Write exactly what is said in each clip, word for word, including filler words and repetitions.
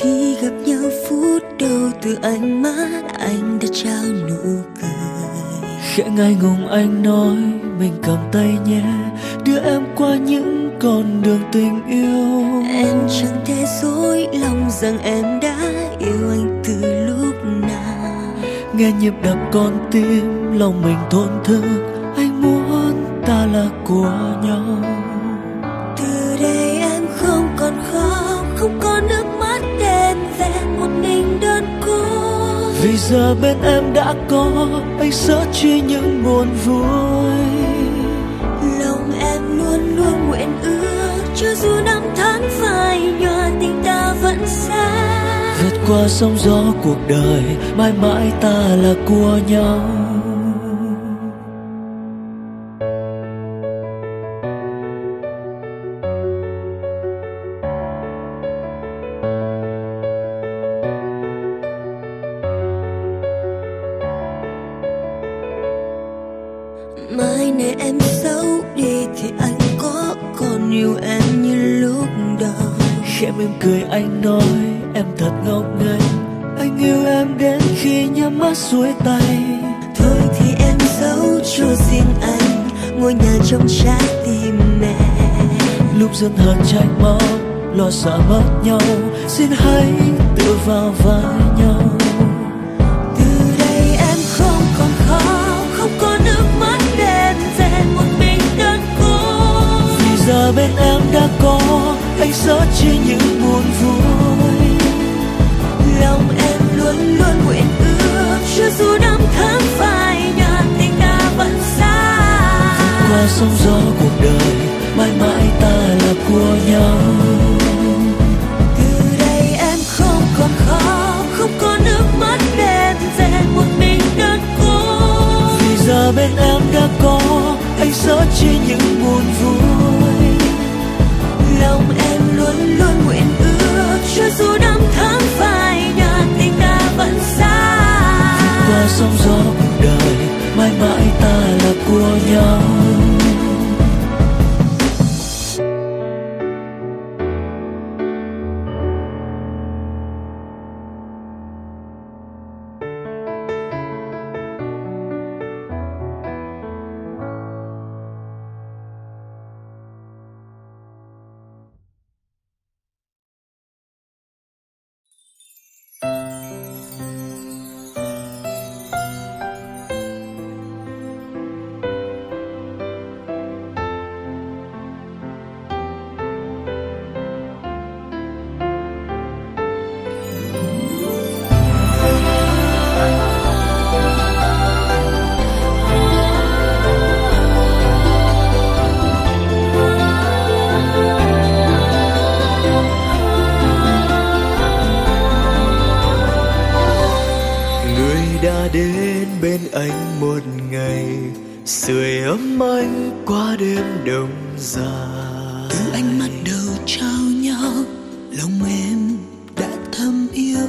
Khi gặp nhau phút đầu từ ánh mắt anh đã trao nụ cười. Khẽ ngại ngùng anh nói mình cầm tay nhé, đưa em qua những con đường tình yêu. Em chẳng thể dối lòng rằng em đã yêu anh từ lúc nào. Nghe nhịp đập con tim lòng mình thổn thức, anh muốn ta là của nhau. Từ đây em không còn khóc, không có nước mắt đen vẹn một mình đơn côi. Vì giờ bên em đã có anh sợ chia những buồn vui. Lòng em luôn luôn nguyện ước, cho dù năm tháng phai nhòa tình ta vẫn sẽ vượt qua sóng gió cuộc đời, mãi mãi ta là của nhau. Mai này em xấu đi thì anh có còn yêu em như lúc đầu. Khẽ mỉm cười anh nói em thật ngốc nghếch, anh yêu em đến khi nhắm mắt xuôi tay. Thôi thì em giấu cho riêng anh ngôi nhà trong trái tim mẹ. Lúc giận hờn trách móc lo sợ mất nhau, xin hãy tự vào vai nhau. Từ đây em không còn khóc, không có nước mắt đen vẹn một mình đơn côi. Vì giờ bên em đã có anh sợ chia những buồn vui. Lòng em luôn luôn nguyện ước, cho dù năm tháng phai nhạt tình ta vẫn xa. Vượt qua sóng gió cuộc đời, mãi mãi ta là của nhau. Từ đây em không còn khóc, không có nước mắt đen vẹn một mình đơn côi. Vì giờ bên em đã có anh sợ chia những buồn vui. Lòng em luôn luôn nguyện ước, cho dù năm tháng phai nhạt tình ta vẫn xa. Vượt qua sóng gió cuộc đời, mãi mãi ta là của nhau. Đến bên anh một ngày, sưởi ấm anh qua đêm đông dài. Từ ánh mắt đầu trao nhau, lòng em đã thầm yêu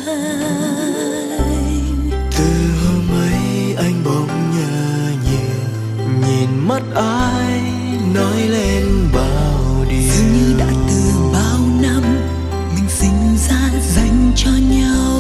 anh. Từ hôm ấy anh bỗng nhớ nhiều, nhìn mắt ai nói lên bao điều. Dường như đã từ bao năm mình sinh ra dành cho nhau.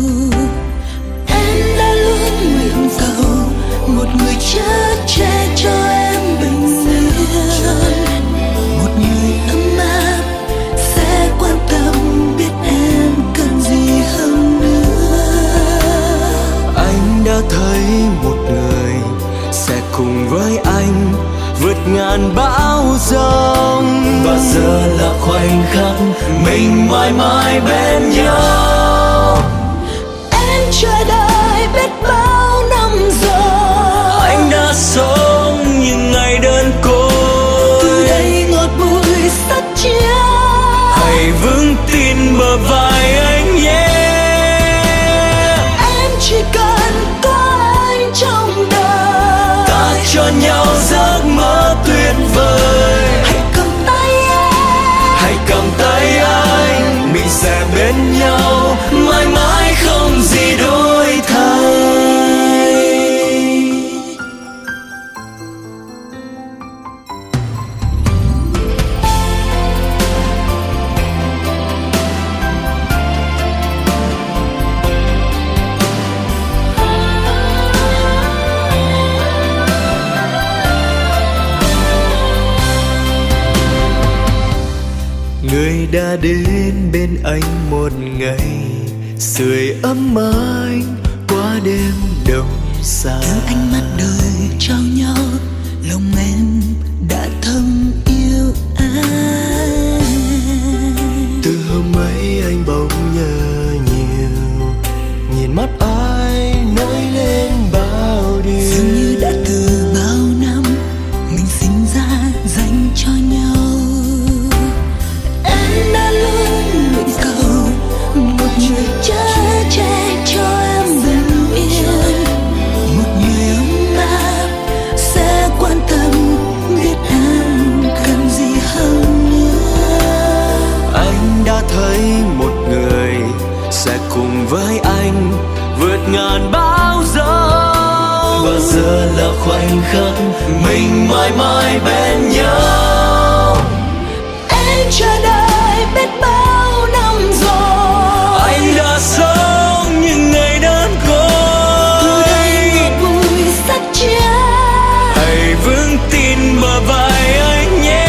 Một người chở che cho em bình yên, một người ấm áp sẽ quan tâm biết em cần gì hơn nữa. Anh đã thấy một người sẽ cùng với anh vượt ngàn bão giông, và giờ là khoảnh khắc mình mãi mãi bên nhau. Em chờ đợi biết bao năm rồi, anh đã sống những ngày đơn côi. từ đây ngọt bùi sắt chia, hãy vững tin bờ vai anh nhé. em chỉ cần có anh trong đời, Ta cho nhau giấc mơ tuyệt vời. hãy cầm tay em, Hãy cầm tay anh, mình sẽ bên nhau mãi mãi không gì đổi thay. đến bên anh một ngày, sưởi ấm anh qua đêm đông xa. Từ ánh mắt đời trao nhau, lòng em đã thầm yêu anh. Từ hôm ấy anh bỗng nhớ nhiều, nhìn mắt ai nói lên bao điều. Dường như đã từ bao năm mình sinh ra dành cho nhau. Em đã luôn nguyện cầu một người chở che cho em bình yên, một người ấm áp sẽ quan tâm biết em cần gì hơn nữa. Anh đã thấy một người sẽ cùng với anh vượt ngàn bão giông, và giờ là khoảnh khắc mình mãi mãi bên nhau. Em chờ đợi biết bao năm rồi, Anh đã sống những ngày đơn côi. từ đây ngọt bùi sắt chia. Hãy vững tin bờ vai anh nhé.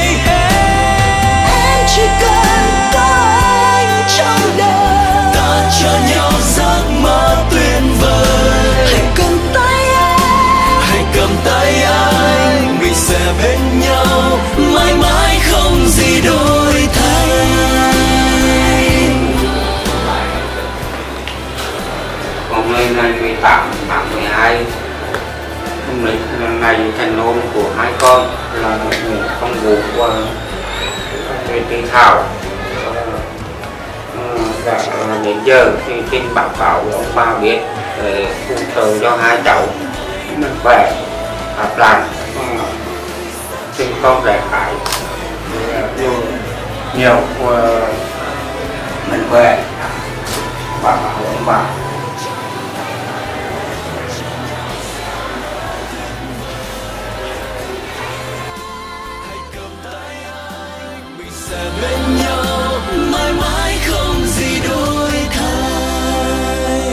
Em chỉ cần có anh trong đời, Ta cho nhau giấc mơ tuyệt vời. hãy cầm tay em, Hãy cầm tay anh, mình sẽ bên nhau mãi mãi không gì đổi thay. Hôm nay ngày mười tám tháng mười hai âm lịch là ngày thành hôn của hai con là Nguyễn Phong Vũ và Nguyễn Thị Thảo. Ờ, đã đến giờ thì xin báo cáo với ông bà biết để phụ trợ cho hai cháu mình khỏe hợp làm sinh con đẻ cái nhiều nhiều mình khỏe báo cáo với ông bà. Sẽ bên nhau mãi mãi không gì đổi thay.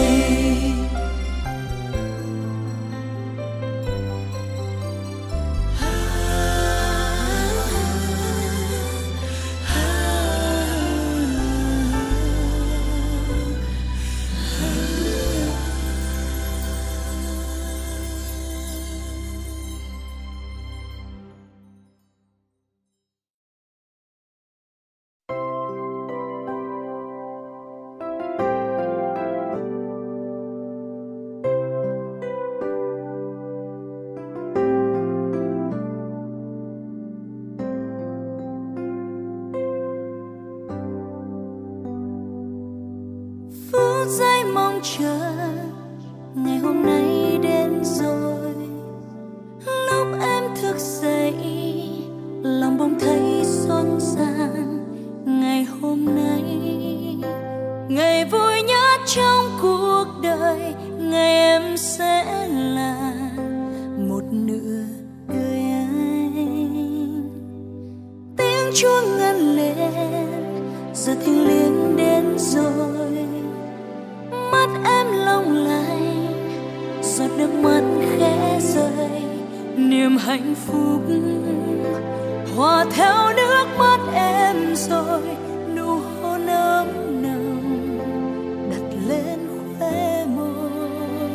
phút giây mong chờ ngày hôm nay đến rồi. Lúc em thức dậy lòng bỗng thấy xôn xang. Ngày hôm nay ngày vui nhất trong cuộc đời, ngày em sẽ là một nửa đời anh. Tiếng chuông ngân lên giờ thiêng liêng đến rồi. Mắt em long lanh giọt nước mắt khẽ rơi. Niềm hạnh phúc hòa theo nước mắt em rồi. Nụ hôn ấm nồng đặt lên khóe môi.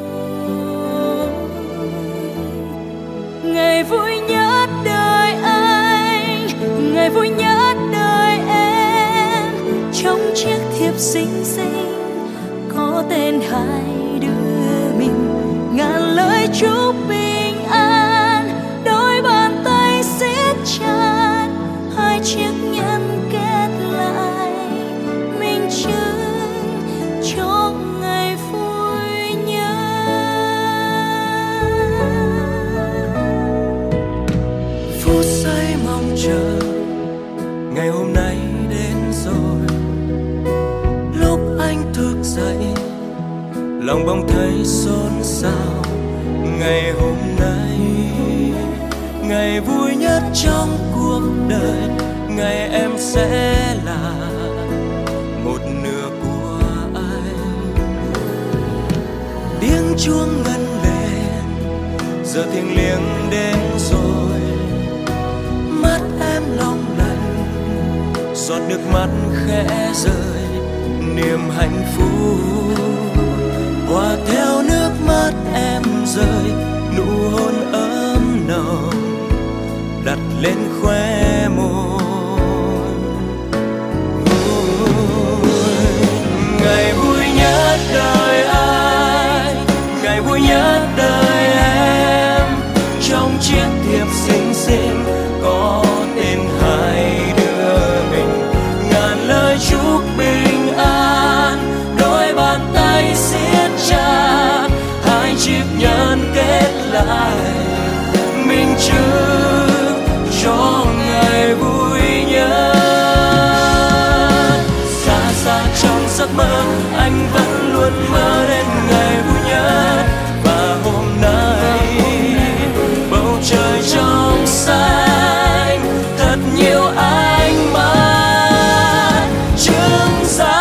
Ngày vui nhất đời anh, ngày vui nhất đời em. Trong chiếc thiệp xinh xinh có tên hai đứa mình, ngàn lời chúc bình an. Đôi bàn tay siết chặt, hai chiếc nhẫn kết lại, minh chứng cho ngày vui nhất. Phút giây mong chờ ngày hôm nay đến rồi. Lúc anh thức dậy lòng bỗng thấy xôn xao. Ngày hôm nay ngày vui nhất trong cuộc đời, ngày em sẽ là một nửa của anh. Tiếng chuông ngân lên giờ thiêng liêng đến rồi. Mắt em long lanh giọt nước mắt khẽ rơi, niềm hạnh phúc hòa theo nước mắt em rơi, nụ hôn ấm nồng đặt lên khóe môi. Ngày vui nhất đời anh, ngày vui nhất đời em, trong chiếc thiệp xinh xinh có tên hai đứa mình. Ngàn lời chúc bình an, đôi bàn tay siết chặt, hai chiếc nhẫn kết lại minh chứng cho ngày vui nhất. Xa xa trong giấc mơ anh vẫn luôn mơ đến ngày vui nhất, và hôm nay bầu trời trong xanh thật nhiều ánh mắt chứng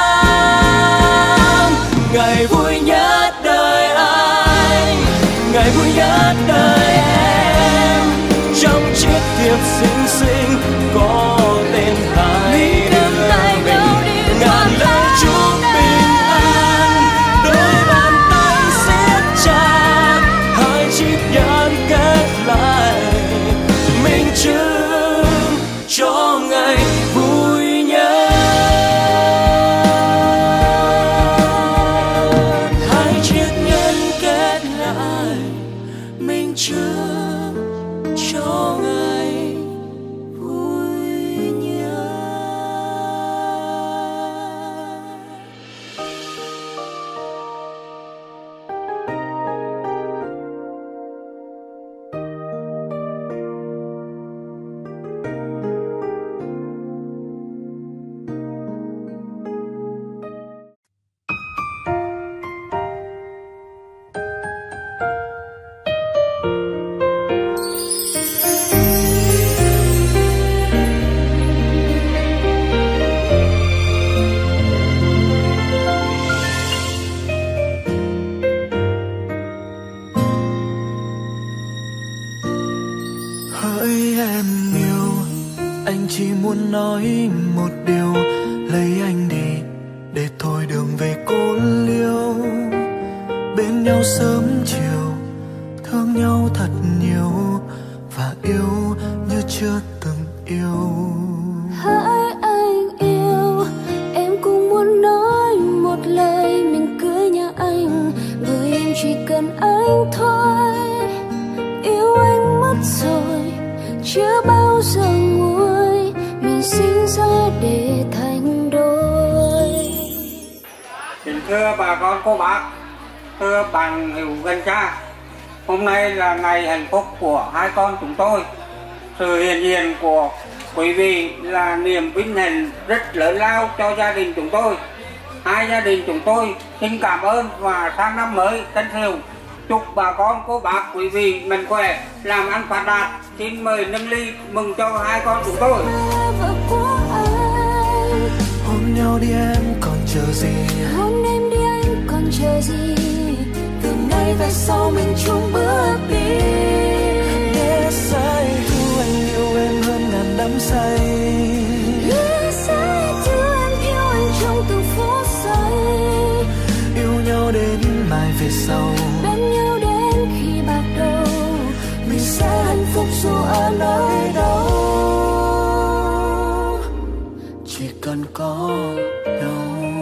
giám. Ngày vui nhất đời anh, ngày vui nhất đời em, trong chiếc thiệp xinh xinh có tên hai đứa mình. Ngàn lời chúc bình an, đôi bàn tay siết chặt, hai chiếc nhẫn kết lại minh chứng cho ngày vui nhất. Hai chiếc nhẫn kết lại minh chứng cho ngày vui nhất. Hỡi em yêu, anh chỉ muốn nói một điều, lấy anh đi để thôi đường về cô liêu. Bên nhau sớm chiều, thương nhau thật nhiều, và yêu như chưa từng yêu. Hỡi anh yêu, em cũng muốn nói một lời, mình cưới nhau anh, bởi em chỉ cần anh thôi. Yêu anh mất rồi, chưa bao giờ nguôi, mình sinh ra để thành đôi. Kính thưa bà con cô bác, thưa bạn hữu gần xa, hôm nay là ngày hạnh phúc của hai con chúng tôi. Sự hiện diện của quý vị là niềm vinh hạnh rất lớn lao cho gia đình chúng tôi. Hai gia đình chúng tôi xin cảm ơn và sang năm mới tân sửu chúc bà con cô bác quý vị mạnh khỏe, làm ăn phát đạt. Xin mời nâng ly mừng cho hai con chúng tôi. Hôn nhau đi em còn chờ gì, Hôn em đi anh còn chờ gì, từ nay về sau mình chung bước đi. để say thu anh yêu em hơn ngàn đắm say. Để say thứ em yêu anh trong từng phút giây, Yêu nhau đến mai về sau, bên nhau đến khi bạc đầu, mình sẽ hạnh phúc dù ở nơi đâu, chỉ cần có nhau.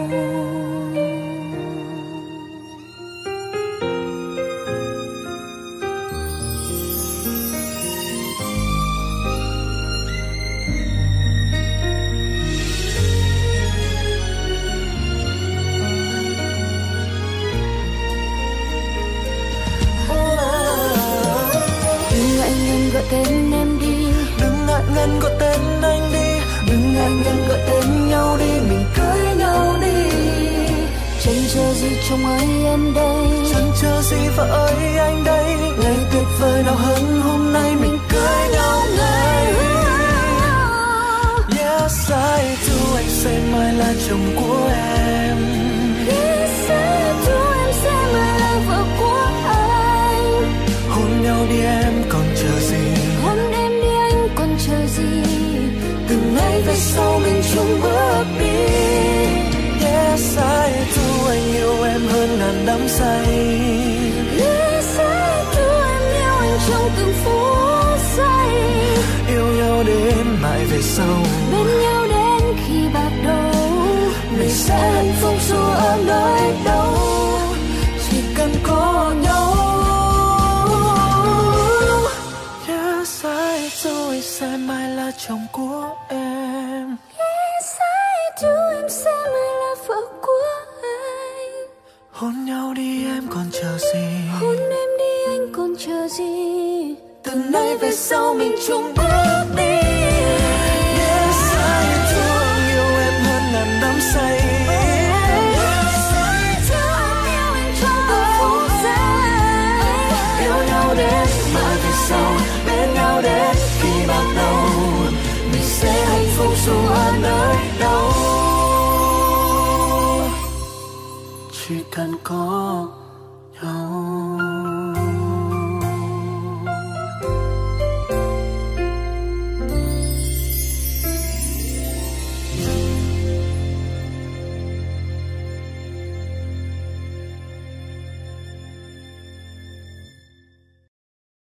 đừng ngại ngần gọi tên em đi, Đừng ngại ngần gọi tên anh đi, đừng ngại ngần gọi tên nhau đi, mình cưới nhau đi. chẳng chờ gì trong ai em đây, Chẳng chờ gì vợ ơi anh đây, ngày tuyệt vời nào hơn hôm nay mình cưới nhau ngay. Yes, I do, anh sẽ mãi là chồng của em. Yes, I do, em sẽ mãi là vợ của anh. Hôn nhau đi em còn chờ gì, Hôn em đi anh còn chờ gì, từ nay về sau mình chung bước đi. Yes, I do, anh yêu em hơn ngàn đắm say. Yes, I do, em yêu anh trong từng phút giây. Yêu nhau đến mãi về sau, Bên nhau đến khi bạc đầu. Mình sẽ hạnh phúc dù ở nơi đâu, chỉ cần có nhau. Yes, I do, anh sẽ mãi là chồng của em. Yes, I do, em sẽ mãi là vợ của anh. Hôn nhau đi em còn chờ gì, Hôn em đi anh còn chờ gì. từ nay về sau mình chung bước.